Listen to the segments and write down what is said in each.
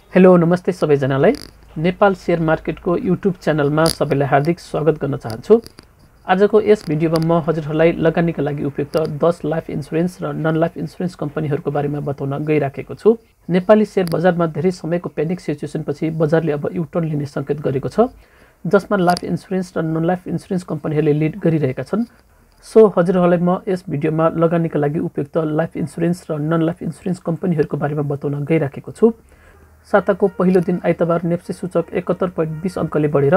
Hello नमस्ते सबैजनालाई Nepal share मार्केटको YouTube च्यानलमा सबैलाई हार्दिक स्वागत गर्न चाहन्छु। आजको यस भिडियोमा म हजुरहरूलाई लगानीका लागि उपयुक्त 10 लाइफ इन्स्योरेन्स र नन लाइफ इन्स्योरेन्स कम्पनीहरूको बारेमा बताउन गइराखेको छु। नेपाली शेयर बजारमा धेरै समयको प्यानिक सिचुएसनपछि बजारले अब युटर्न लिने संकेत गरेको छ, जसमा लाइफ इन्स्योरेन्स र नन लाइफ इन्स्योरेन्स कम्पनीहरूले लिड गरिरहेका छन्। सो हजुरहरूलाई म यस भिडियोमा लगानीका लागि उपयुक्त लाइफ इन्स्योरेन्स र नन लाइफ इन्स्योरेन्स कम्पनीहरूको बारेमा बताउन गइराखेको छु। साताको पहिलो दिन आइतबार नेप्से सूचक 71.20 अङ्कले बढेर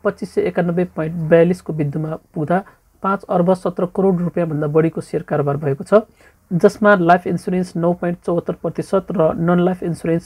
2591.42 को बिन्दुमा पुग्दा 5 अर्ब 17 करोड रुपियाँभन्दा बढीको शेयर कारोबार भएको छ, जसमा लाइफ इन्स्योरेन्स 9.74% र नन लाइफ इन्स्योरेन्स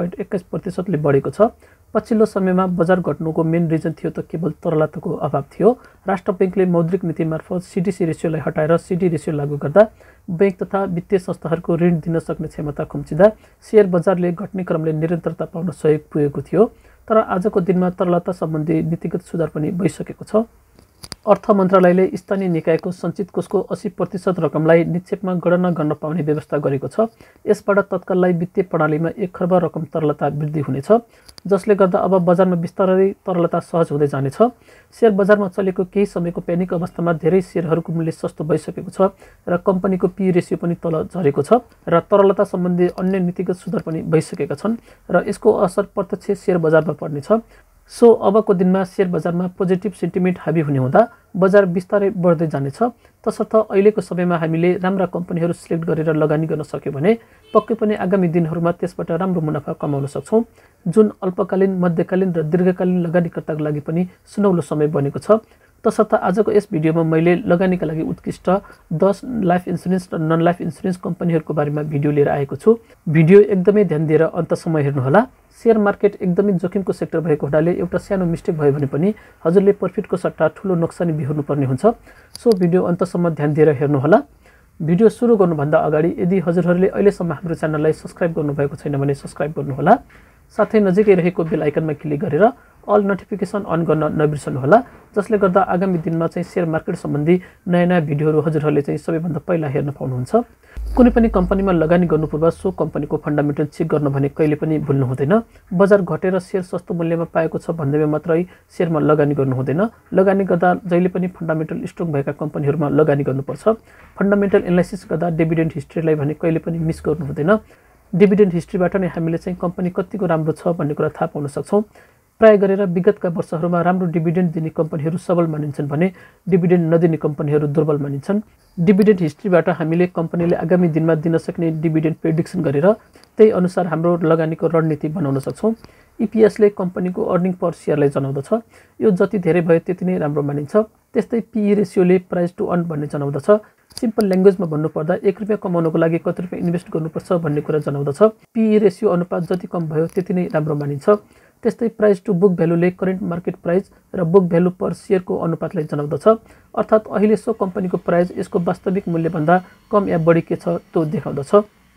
8.21%ले बढेको छ। पछिल्लो समयमा बजार घट्नुको मेन रिजन थियो त केवल तरलताको अभाव थियो। राष्ट्र बैंकले मौद्रिक नीति मार्फत सीडीसी रेसियोलाई हटाएर सीडी रेसियो लागू गर्दा बैंक तथा वित्तीय संस्थाहरूको ऋण दिन सक्ने क्षमता खुम्चिँदा शेयर बजारले घट्ने क्रमले निरन्तरता पाउन सहयोग पुगेको थियो। तर आजको दिनमा तरलता सम्बन्धी नीतिगत सुधार पनि भइसकेको छ। अर्थ मन्त्रालयले स्थानीय निकायको सञ्चित कोषको 80% रकमलाई निक्षेपमा गणना गर्न पाउने व्यवस्था गरेको छ। यसबाट तत्काललाई वित्तीय प्रणालीमा 1 खर्ब रकम तरलता वृद्धि हुनेछ, जसले गर्दा अब बजारमा बिस्तारै तरलता सहज हुँदै जानेछ। शेयर बजारमा चलेको केही समयको प्यानिक अवस्थामा धेरै शेयरहरूको मूल्य सस्तो भइसकेको छ र कम्पनीको पी रेसियो पनि तल झरेको छ र तरलता सम्बन्धी अन्य नीतिगत सुधार पनि भइसकेका छन् र यसको असर प्रत्यक्ष शेयर बजारमा पर्नेछ। सो अबको दिनमा शेयर बजारमा पोजिटिभ सेन्टिमेन्ट हाबी हुने हुँदा बजार बिस्तारै बढ्दै जानेछ। तसर्थ अहिलेको समयमा हामीले राम्रा कम्पनीहरू सिलेक्ट गरेर लगानी गर्न सक्यौँ भने पक्कै पनि आगामी दिनहरूमा त्यसबाट राम्रो मुनाफा कमाउन सक्छौँ, जुन अल्पकालीन, मध्यकालीन र दीर्घकालीन लगानीकर्ताको लागि पनि सुनौलो समय बनेको छ। तसर्थ आजको यस भिडियोमा मैले लगानीका लागि उत्कृष्ट 10 लाइफ इन्स्योरेन्स र नन लाइफ इन्स्योरेन्स कम्पनीहरूको बारेमा भिडियो लिएर आएको छु। भिडियो एकदमै ध्यान दिएर अन्तसम्म हेर्नुहोला। शेयर मार्केट एकदमै जोखिमको सेक्टर भएको हुनाले एउटा सानो मिस्टेक भयो भने पनि हजुरले प्रफिटको सट्टा ठुलो नोक्सानी बिहोर्नुपर्ने हुन्छ। सो भिडियो अन्तसम्म ध्यान दिएर हेर्नुहोला। भिडियो सुरु गर्नुभन्दा अगाडि यदि हजुरहरूले अहिलेसम्म हाम्रो च्यानललाई सब्स्क्राइब गर्नुभएको छैन भने सब्स्क्राइब गर्नुहोला। साथै नजिकै रहेको बेल आइकनमा क्लिक गरेर अल नोटिफिकेसन अन गर्न नबिर्सनुहोला, जसले गर्दा आगामी दिनमा चाहिँ शेयर मार्केट सम्बन्धी नयाँ भिडियोहरू हजुरहरूले चाहिँ सबैभन्दा पहिला हेर्न पाउनुहुन्छ। कुनै पनि कम्पनीमा लगानी गर्नु पूर्व सो कम्पनीको फन्डामेन्टल चेक गर्न भने कहिले पनि भुल्नु हुँदैन। बजार घटेर शेयर सस्तो मूल्यमा पाएको छ भन्दैमा मात्रै शेयरमा लगानी गर्नु हुँदैन। लगानी गर्दा जहिले पनि फन्डामेन्टल स्ट्रङ भएका कम्पनीहरूमा लगानी गर्नुपर्छ। फन्डामेन्टल एनालाइसिस गर्दा डिभिडेन्ड हिस्ट्रीलाई भने कहिले पनि मिस गर्नु हुँदैन। डिभिडेन्ड हिस्ट्रीबाट नै हामीले चाहिँ कम्पनी कतिको राम्रो छ भन्ने कुरा थाहा पाउन सक्छौँ। प्राय गरेर विगतका वर्षहरूमा राम्रो डिभिडेन्ड दिने कम्पनीहरू सबल मानिन्छन् भने डिभिडेन्ड नदिने कम्पनीहरू दुर्बल मानिन्छन्। डिभिडेन्ड हिस्ट्रीबाट हामीले कम्पनीले आगामी दिनमा दिन सक्ने डिभिडेन्ड प्रेडिक्सन गरेर त्यही अनुसार हाम्रो लगानीको रणनीति बनाउन सक्छौँ। इपिएसले कम्पनीको अर्निङ पर सेयरलाई जनाउँदछ। यो जति धेरै भयो त्यति नै राम्रो मानिन्छ। त्यस्तै पीई रेसियोले प्राइस टु अर्न भन्ने जनाउँदछ। सिम्पल ल्याङ्ग्वेजमा भन्नुपर्दा 1 रुपियाँ कमाउनको लागि कति रुपियाँ इन्भेस्ट गर्नुपर्छ भन्ने कुरा जनाउँदछ। पीई रेसियो अनुपात जति कम भयो त्यति नै राम्रो मानिन्छ। त्यस्तै प्राइस टु बुक भ्यालुले करेन्ट मार्केट प्राइस र बुक भ्यालु पर सेयरको अनुपातलाई जनाउँदछ। अर्थात् अहिले सो कम्पनीको प्राइस यसको वास्तविक मूल्यभन्दा कम या बढी के छ त्यो देखाउँदछ।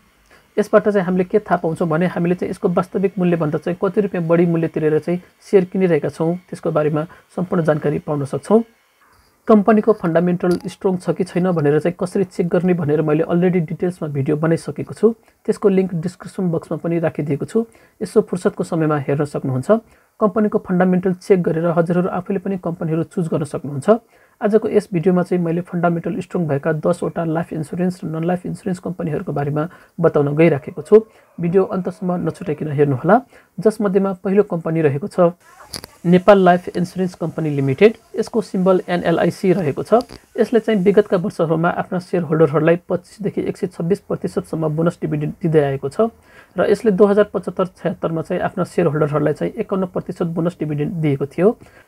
यसबाट चाहिँ हामीले के थाहा पाउँछौँ भने हामीले चाहिँ यसको वास्तविक मूल्यभन्दा चाहिँ कति रुपियाँ बढी मूल्य तिरेर चाहिँ सेयर किनिरहेका छौँ त्यसको बारेमा सम्पूर्ण जानकारी पाउन सक्छौँ। कम्पनीको फन्डामेन्टल स्ट्रङ छ कि छैन भनेर चाहिँ कसरी चेक गर्ने भनेर मैले अलरेडी डिटेल्समा भिडियो बनाइसकेको छु। त्यसको लिङ्क डिस्क्रिप्सन बक्समा पनि राखिदिएको छु। यसो फुर्सदको समयमा हेर्न सक्नुहुन्छ। कम्पनीको फन्डामेन्टल चेक गरेर हजुरहरू आफैले पनि कम्पनीहरू चुज गर्न सक्नुहुन्छ। आजको यस भिडियोमा चाहिँ मैले फन्डामेन्टल स्ट्रङ भएका 10 वटा लाइफ इन्स्योरेन्स र नन लाइफ इन्स्योरेन्स कम्पनीहरूको बारेमा बताउन गइराखेको छु। भिडियो अन्तसम्म नछुटाइकन हेर्नुहोला। जसमध्येमा पहिलो कम्पनी रहेको छ Nepal life insurance company limited. यसको सिम्बल एनएलआइसी रहेको छ। यसले चाहिँ विगतका वर्षहरूमा आफ्ना शेयर होल्डरहरूलाई 25 देखि 126% सम्म बोनस डिभिडेन्ड दिँदै आएको छ र यसले 2075-76 मा चाहिँ आफ्ना शेयर होल्डरहरूलाई चाहिँ 51% बोनस डिभिडेन्ड दिएको थियो,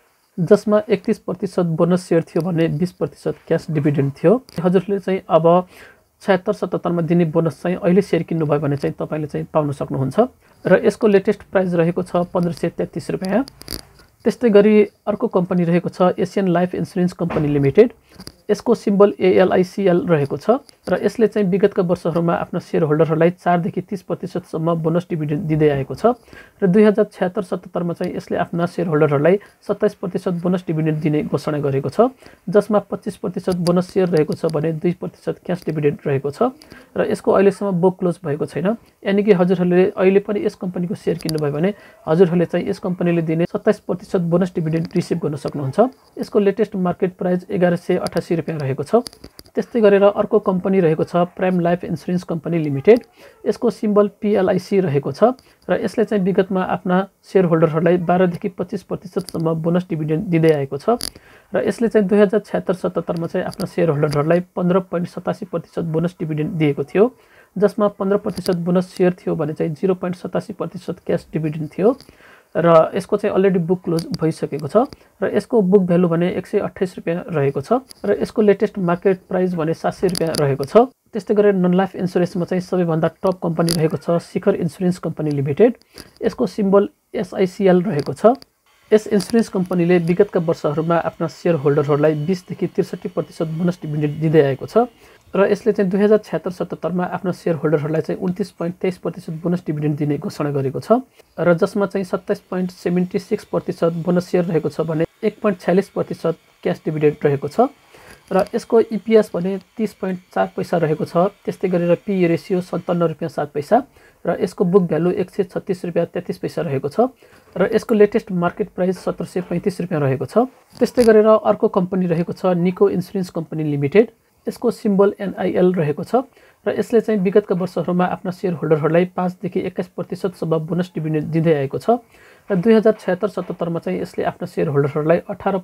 जसमा 31% बोनस सेयर थियो भने 20% क्यास डिभिडेन्ड थियो। हजुरले चाहिँ अब 76-77 मा दिने बोनस चाहिँ अहिले सेयर किन्नुभयो भने चाहिँ तपाईँले चाहिँ पाउन सक्नुहुन्छ र यसको लेटेस्ट प्राइस रहेको छ 1533 रुपियाँ। त्यस्तै गरी अर्को कम्पनी रहेको छ Asian life insurance company limited. यसको सिम्बल ALICL रहेको छ र यसले चाहिँ विगतका वर्षहरूमा आफ्ना शेयर होल्डरहरूलाई 4 देखि 30% सम्म बोनस डिभिडेन्ड दिँदै आएको छ र 2076-77 मा चाहिँ यसले आफ्ना शेयर होल्डरहरूलाई 27% बोनस डिभिडेन्ड दिने घोषणा गरेको छ जसमा 25% बोनस शेयर रहेको छ भने 2% क्याश डिभिडेन्ड रहेको छ र यसको अहिलेसम्म बुक क्लोज भएको छैन यानी कि हजुरहरूले अहिले पनि यस कम्पनीको शेयर किन्नुभयो भने हजुरहरूले चाहिँ यस कम्पनीले दिने 27% बोनस डिभिडेन्ड रिसिभ गर्न सक्नुहुन्छ यसको लेटेस्ट मार्केट प्राइस 1188 रुपैयाँ रहेको छ त्यस्तै गरेर अर्को कम्पनी रहेको छ prime life insurance company limited यसको सिम्बल PLIC रहेको छ र यसले चाहिँ विगतमा आफ्ना शेयर होल्डरहरूलाई 12 देखि 25% सम्म बोनस डिभिडेन्ड दिँदै आएको छ र यसले चाहिँ 2076-77 मा चाहिँ आफ्ना शेयर होल्डरहरूलाई 15.87% बोनस डिभिडेन्ड दिएको थियो जसमा 15% बोनस शेयर थियो भने चाहिँ 0.87% क्याश डिभिडेन्ड थियो र यसको चाहिँ अलरेडी बुक क्लोज भइसकेको छ र यसको बुक भ्यालु भने 128 रुपैयाँ रहेको छ र यसको लेटेस्ट मार्केट प्राइस भने 700 रुपैयाँ रहेको छ त्यस्तै गरेर नन लाइफ इन्स्योरेन्समा चाहिँ सबैभन्दा टप कम्पनी रहेको छ शिखर इन्स्योरेन्स कम्पनी लिमिटेड यसको सिम्बल SICL रहेको छ यस इन्स्योरेन्स कम्पनीले विगतका वर्षहरूमा आफ्ना शेयर होल्डरहरूलाई 20 देखि 63% बोनस डिभिडेन्ड दिँदै आएको छ र यसले चाहिँ 2076-77 मा आफ्ना शेयर होल्डरहरूलाई चाहिँ 29.23% बोनस डिभिडेन्ड दिने घोषणा गरेको छ र जसमा चाहिँ 27.76% बोनस शेयर रहेको छ भने 1.46% क्याश डिभिडेन्ड रहेको छ र यसको EPS भने 30.4 पैसा रहेको छ त्यस्तै गरेर PE रेशियो 57 रुपैयाँ 7 पैसा र यसको बुक भ्यालु 136 रुपैयाँ 33 पैसा रहेको छ र यसको लेटेस्ट मार्केट प्राइस 1735 रुपैयाँ रहेको छ त्यस्तै गरेर अर्को कम्पनी रहेको छ निको इन्स्योरेन्स कम्पनी लिमिटेड यसको सिम्बल NIL रहेको छ र यसले चाहिँ विगतका वर्षहरूमा आफ्ना शेयर होल्डरहरूलाई 5 देखि 21% सम्म बोनस डिभिडेन्ड दिँदै आएको छ र 2076-77 मा चाहिँ यसले आफ्ना शेयर होल्डरहरूलाई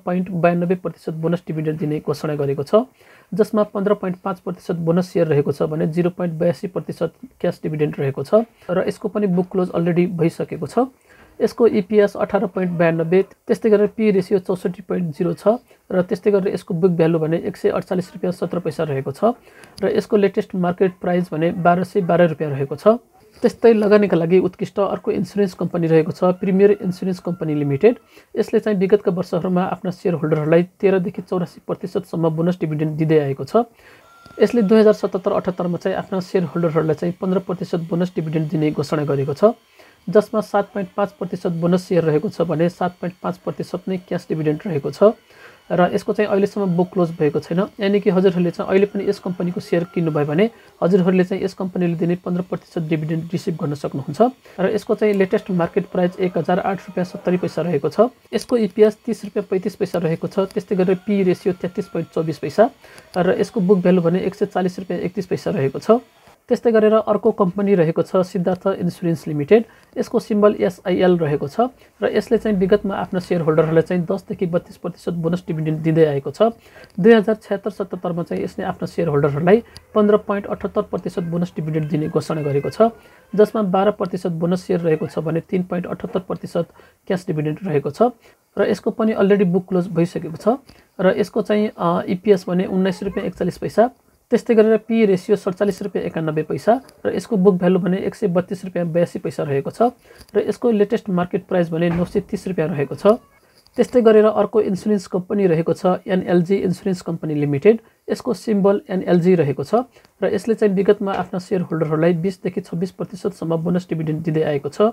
18.92% बोनस डिभिडेन्ड दिने घोषणा गरेको छ जसमा 15.5% बोनस शेयर रहेको छ भने 0.82% क्याश डिभिडेन्ड रहेको छ र यसको पनि बुक क्लोज अलरेडी भइसकेको छ यसको EPS 18.92 त्यस्तै गरेर PE रेशियो 64.0 छ र त्यस्तै गरेर यसको बुक भ्यालु भने 148 रुपैयाँ 17 पैसा रहेको छ र यसको लेटेस्ट मार्केट प्राइस भने 1212 रुपैयाँ रहेको छ त्यस्तै लगानीका लागि उत्कृष्ट अर्को इन्स्योरेन्स कम्पनी रहेको छ प्रिमियर इन्स्योरेन्स कम्पनी लिमिटेड यसले चाहिँ विगतका वर्षहरूमा आफ्ना शेयर होल्डरहरूलाई 13 देखि 84% सम्म बोनस डिभिडेन्ड दिँदै आएको छ यसले 2077-78 मा चाहिँ आफ्ना शेयर होल्डरहरूलाई चाहिँ 15% बोनस डिभिडेन्ड दिने घोषणा गरेको छ जसमा 7.5% बोनस शेयर रहेको छ भने 7.5% नै क्याश डिभिडेन्ड रहेको छ र यसको चाहिँ अहिलेसम्म बुक क्लोज भएको छैन यानी कि हजुरहरूले चाहिँ अहिले पनि यस कम्पनीको शेयर किन्नुभयो भने हजुरहरूले चाहिँ यस कम्पनीले दिने 15% डिभिडेन्ड रिसिभ गर्न सक्नुहुन्छ र यसको चाहिँ लेटेस्ट मार्केट प्राइस 1008 रुपैयाँ 70 पैसा रहेको छ यसको EPS 30 रुपैयाँ 35 पैसा रहेको छ त्यस्तै गरेर PE रेशियो 33.24 पैसा र यसको बुक भ्यालु भने 140 रुपैयाँ 31 पैसा रहेको छ त्यस्तै गरेर अर्को कम्पनी रहेको छ सिद्धार्थ इन्स्योरेन्स लिमिटेड यसको सिम्बल SIL रहेको छ र यसले चाहिँ विगतमा आफ्ना शेयर होल्डरहरूलाई चाहिँ 10 देखि 32% बोनस डिभिडेन्ड दिँदै आएको छ 2076-77 मा चाहिँ यसले आफ्ना शेयर होल्डरहरूलाई 15.78% बोनस डिभिडेन्ड दिने घोषणा गरेको छ जसमा 12% बोनस शेयर रहेको छ भने 3.78% क्याश डिभिडेन्ड रहेको छ र यसको पनि अलरेडी बुक क्लोज भइसकेको छ र यसको चाहिँ EPS भने 19 रुपैयाँ 41 पैसा त्यस्तै गरेर PE रेशियो 47 रुपैयाँ 91 पैसा र यसको बुक भ्यालु भने 132 रुपैयाँ 82 पैसा रहेको छ र यसको लेटेस्ट मार्केट प्राइस भने 930 रुपैयाँ रहेको छ त्यस्तै गरेर अर्को इन्स्योरेन्स कम्पनी रहेको छ NLG इन्स्योरेन्स कम्पनी लिमिटेड यसको सिम्बल NLG रहेको छ र यसले चाहिँ विगतमा आफ्ना शेयर होल्डरहरूलाई 20 देखि 26% सम्म बोनस डिभिडेन्ड दिँदै आएको छ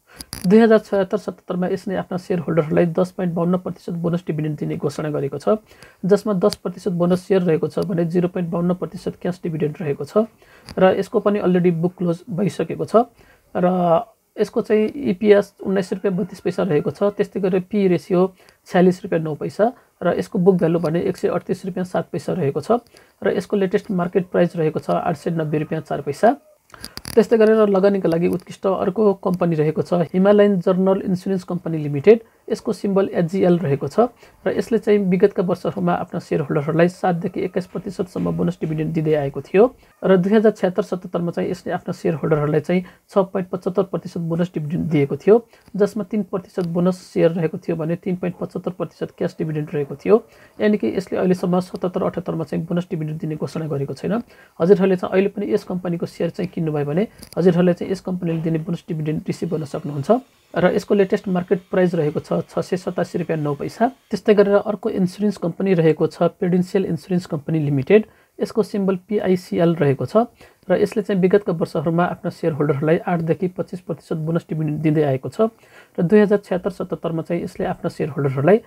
2076-77 मा यसले आफ्ना शेयर होल्डरहरूलाई 10.52% बोनस डिभिडेन्ड दिने घोषणा गरेको छ जसमा 10% बोनस शेयर रहेको छ भने 0.52% क्याश डिभिडेन्ड रहेको छ र यसको पनि अलरेडी बुक क्लोज भइसकेको छ र यसको चाहिँ EPS 19 रुपैयाँ 32 पैसा रहेको छ त्यस्तै गरेर PE रेशियो 46 रुपैयाँ 9 पैसा र यसको बुक भ्यालु भने 138 रुपैयाँ 7 पैसा रहेको छ र यसको लेटेस्ट मार्केट प्राइस रहेको छ 890 रुपैयाँ 4 पैसा त्यस्तै गरेर लगानीका लागि उत्कृष्ट अर्को कम्पनी रहेको छ Himalayan general insurance company limited यसको सिम्बल HGL रहेको छ र यसले चाहिँ विगतका वर्षहरूमा आफ्ना शेयर होल्डरहरूलाई 7 देखि 21% सम्म बोनस डिभिडेन्ड दिँदै आएको थियो र 2076-77 मा चाहिँ यसले आफ्ना शेयर होल्डरहरूलाई चाहिँ 6.75% बोनस डिभिडेन्ड दिएको थियो जसमा 3% बोनस शेयर रहेको थियो भने 3.75% क्याश डिभिडेन्ड रहेको थियो यानी कि यसले अहिलेसम्म 77-78 मा चाहिँ बोनस डिभिडेन्ड दिने घोषणा गरेको छैन हजुरहरूले चाहिँ अहिले पनि यस कम्पनीको शेयर चाहिँ किन्नुभयो भने हजुरहरूले चाहिँ यस कम्पनीले दिने बोनस डिभिडेन्ड रिसिभ गर्न सक्नुहुन्छ र यसको लेटेस्ट मार्केट प्राइस रहेको छ छ 687 रुपैयाँ 9 पैसा। त्यस्तै गरेर अर्को इन्सुरेन्स कम्पनी रहेको छ प्रुडेन्शियल इन्सुरेन्स कम्पनी लिमिटेड। यसको सिम्बल PICL रहेको छ र यसले चाहिँ विगतका वर्षहरूमा आफ्ना शेयर होल्डरहरूलाई 8 देखि 25% बोनस डिभिडेन्ड दिँदै आएको छ र 2076-77 मा चाहिँ यसले आफ्ना शेयर होल्डरहरूलाई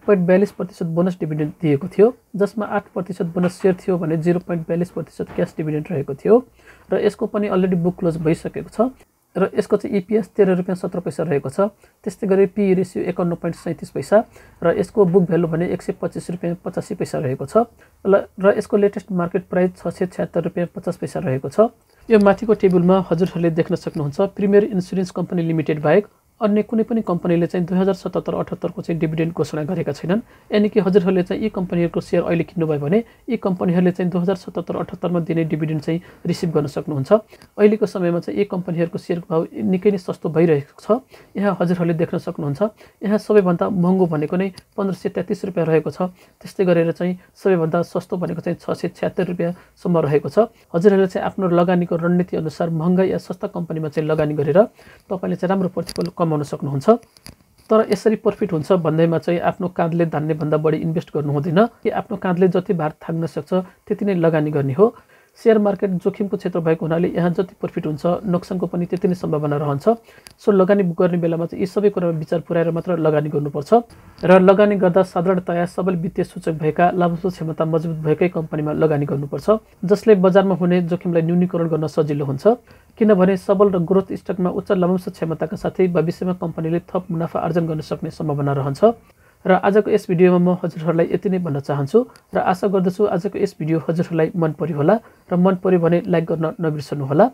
8.42% बोनस डिभिडेन्ड दिएको थियो, जसमा 8% बोनस शेयर थियो भने 0.42% क्याश डिभिडेन्ड रहेको थियो र यसको पनि अलरेडी बुक क्लोज भइसकेको छ र यसको चाहिँ EPS 13 रुपैयाँ 17 पैसा रहेको छ। त्यस्तै गरी PE रेसियो 51.37 पैसा र यसको बुक भ्यालु भने 125 रुपैयाँ 85 पैसा रहेको छ र यसको लेटेस्ट मार्केट प्राइस 676 रुपैयाँ 50 पैसा रहेको छ। यो माथिको टेबलमा हजुरहरूले देख्न सक्नुहुन्छ प्रिमियर इन्सुरेन्स कम्पनी लिमिटेड बाहेक अन्य कुनै पनि कम्पनीले चाहिँ 2077-78 को चाहिँ डिभिडेन्ड घोषणा गरेका छैनन्। यानि कि हजुरहरूले चाहिँ यी कम्पनीहरूको शेयर अहिले किन्नुभयो भने यी कम्पनीहरूले चाहिँ 2077-78 मा दिने डिभिडेन्ड चाहिँ रिसिभ गर्न सक्नुहुन्छ। अहिलेको समयमा चाहिँ यी कम्पनीहरूको शेयरको भाउ निकै नै सस्तो भइरहेको छ। यहाँ हजुरहरूले देख्न सक्नुहुन्छ यहाँ सबैभन्दा महँगो भनेको नै 1533 रुपैयाँ रहेको छ। त्यस्तै गरेर चाहिँ सबैभन्दा सस्तो भनेको चाहिँ 676 रुपैयाँ सम्म रहेको छ। हजुरहरूले चाहिँ आफ्नो लगानीको रणनीति अनुसार महँगा या सस्ता कम्पनीमा चाहिँ लगानी गरेर तपाईले चाहिँ राम्रो प्रतिफल कमाउन सक्नुहुन्छ। तर यसरी प्रफिट हुन्छ भन्दैमा चाहिँ आफ्नो काँधले धान्ने भन्दा बढी इन्भेस्ट गर्नु हुँदैन कि आफ्नो काँधले जति भार थाक्न सक्छ त्यति नै लगानी गर्ने हो। शेयर मार्केट जोखिमको क्षेत्र भएको हुनाले यहाँ जति प्रफिट हुन्छ नोक्सानको पनि त्यति नै सम्भावना रहन्छ। सो लगानी गर्ने बेलामा चाहिँ यी सबै कुरामा विचार पुर्याएर मात्र लगानी गर्नुपर्छ र लगानी गर्दा साधारणतया सबल वित्तीय सूचक भएका लाभांश क्षमता मजबुत भएकै कम्पनीमा लगानी गर्नुपर्छ, जसले बजारमा हुने जोखिमलाई न्यूनीकरण गर्न सजिलो हुन्छ। किनभने सबल र ग्रोथ स्टकमा उच्च लाभांश क्षमताका साथै भविष्यमा कम्पनीले थप मुनाफा आर्जन गर्न सक्ने सम्भावना रहन्छ। र आजको यस भिडियोमा म हजुरहरूलाई यति नै भन्न चाहन्छु र आशा गर्दछु आजको यस भिडियो हजुरहरूलाई मन पर्यो होला र मन पर्यो भने लाइक गर्न नबिर्सनु होला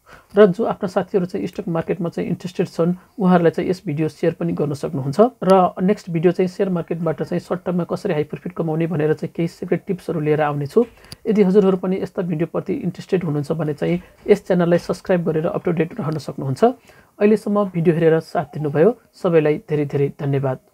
र जो आफ्ना साथीहरू चाहिँ स्टक मार्केटमा चाहिँ इन्ट्रेस्टेड छन् उहाँहरूलाई चाहिँ यस भिडियो शेयर पनि गर्न सक्नुहुन्छ। र नेक्स्ट भिडियो चाहिँ शेयर मार्केटबाट चाहिँ सर्ट टर्ममा कसरी हाई प्रफिट कमाउने भनेर चाहिँ केही सिक्रेट टिप्सहरू लिएर आउनेछु। यदि हजुरहरू पनि यस्ता भिडियोप्रति इन्ट्रेस्टेड हुनुहुन्छ भने चाहिँ यस च्यानललाई सब्स्क्राइब गरेर अप टु डेट रहन सक्नुहुन्छ। अहिलेसम्म भिडियो हेरेर साथ दिनुभयो सबैलाई धेरै धेरै धन्यवाद।